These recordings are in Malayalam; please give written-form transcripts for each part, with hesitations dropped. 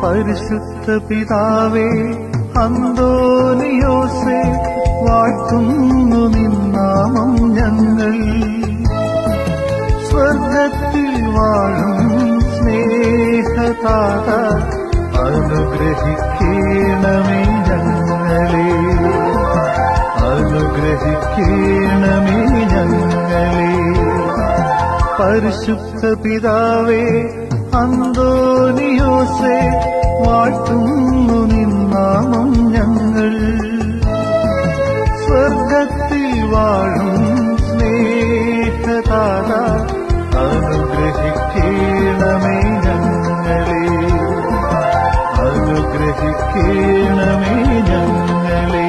പരിശുദ്ധ പിതാവേ അന്തോനിയോസേ വാഴ്ത്തുന്നു നിന്നാമം ഞങ്ങൾ. സ്വർഗത്തിൽ വാഴും സ്നേഹതാത അനുഗ്രഹിക്കണമേ ഞങ്ങളെ, അനുഗ്രഹിക്കണമേ ഞങ്ങളെ. പരിശുദ്ധ പിതാവേ അന്തോനിയോസേ വാഴ്ത്തുന്നു നിന്നാമം ഞങ്ങൾ. സ്വർഗത്തിൽ വാഴും സ്നേഹതാത അനുഗ്രഹിക്കണമേ ഞങ്ങളെ, അനുഗ്രഹിക്കണമേ ഞങ്ങളെ.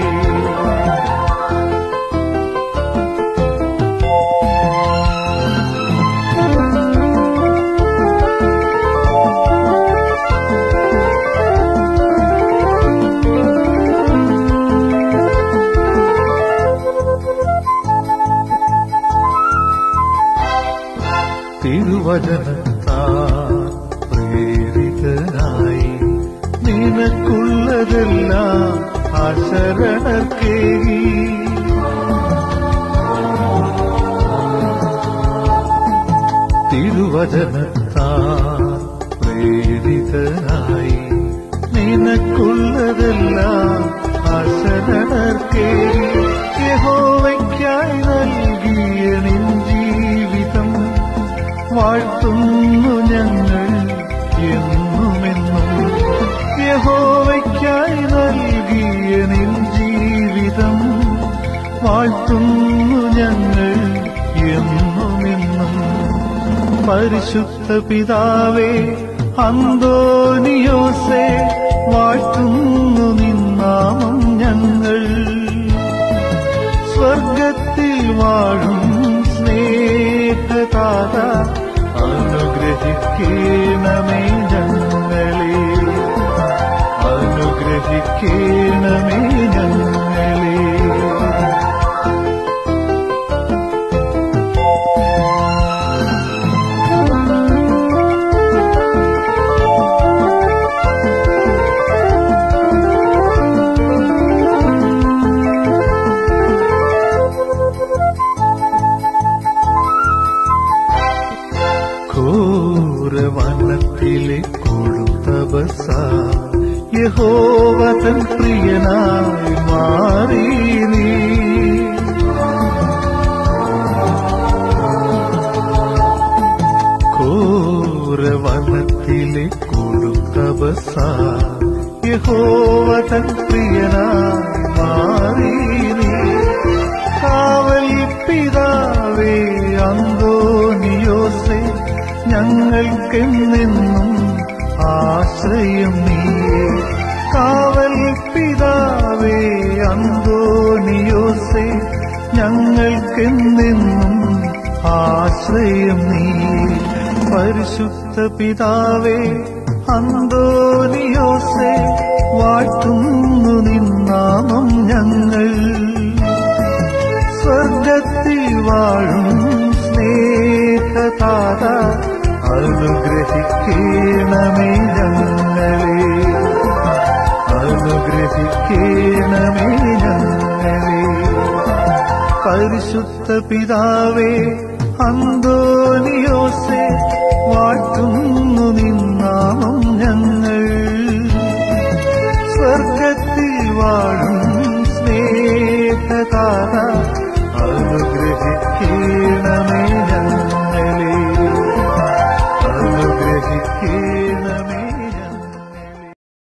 തിരുവചനത്താൽ പ്രേരിതനായി നിനക്കുള്ളതെല്ലാം ആശരണക്കേകി. തിരുവചനത്താൽ പ്രേരിതനായി നിനക്കുള്ളതെല്ലാം ആശരണക്കേകി. യഹോവയ്ക്കായി നൽകിയ നിൻ ജീവിതം വാഴ്ത്തുന്നു ഞങ്ങൾ എന്നുമെന്നും. യഹോവയ്ക്കായി നൽകിയ നിൻ ജീവിതം വാഴ്ത്തുന്നു ഞങ്ങൾ എന്നുമെന്നും. പരിശുദ്ധ പിതാവേ അന്തോനിയോസേ വാഴ്ത്തുന്നു നിന്നാമം ഞങ്ങൾ. സ്വർഗത്തിൽ വാഴും സ്നേഹതാത അനുഗ്രഹിക്കണമേ ഞങ്ങളെ, അനുഗ്രഹിക്കണമേ ഞങ്ങളെ. ഘോരവനത്തിലെ കൊടുത്തപസ യഹോവ തൻ പ്രിയനായി മാറി നീ. ഘോരവനത്തിലെ കൊടുത്തപസ യഹോവ തൻ പ്രിയനായി മാറി നീ. കാവൽ പിതാവേ അന്തോനിയോസേ ഞങ്ങൾക്കെന്നെന്നും ആശ്രയം നീയേ. കാവൽ പിതാവേ അന്തോനിയോസേ ഞങ്ങൾക്കെന്നെന്നും ആശ്രയം നീയേ. പരിശുദ്ധ പിതാവേ അന്തോനിയോസേ വാഴ്ത്തുന്നു നിന്നാമം ഞങ്ങൾ. സ്വർഗത്തിൽ വാഴും സ്നേഹതാത അനുഗ്രഹിക്കണമേ ഞങ്ങളെ, അനുഗ്രഹിക്കണമേ ഞങ്ങളെ. പരിശുദ്ധ പിതാവേ അന്തോനിയോസേ വാഴ്ത്തുന്നു നിന്നാമം